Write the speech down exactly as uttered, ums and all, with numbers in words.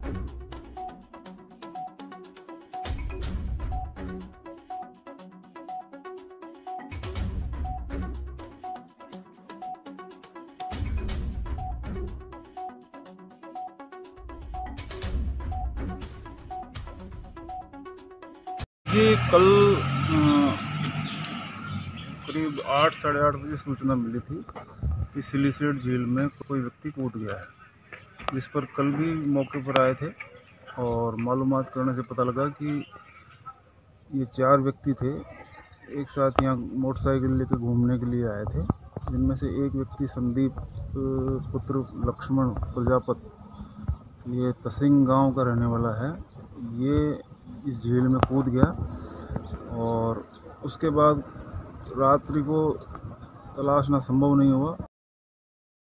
ये कल करीब आठ साढ़े आठ बजे सूचना मिली थी कि सिलीसेट झील में कोई व्यक्ति कूद गया है, जिस पर कल भी मौके पर आए थे और मालूमात करने से पता लगा कि ये चार व्यक्ति थे, एक साथ यहाँ मोटरसाइकिल लेकर घूमने के लिए आए थे, जिनमें से एक व्यक्ति संदीप पुत्र लक्ष्मण प्रजापत, ये तसिंग गांव का रहने वाला है। ये इस झील में कूद गया और उसके बाद रात्रि को तलाशना संभव नहीं हुआ।